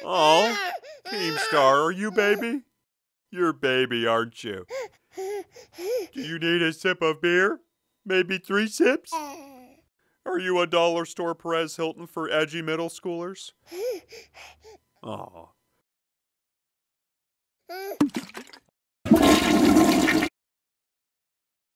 Oh, Keemstar, are you baby? You're baby, aren't you? Do you need a sip of beer? Maybe 3 sips? Are you a dollar store Perez Hilton for edgy middle schoolers? Aw.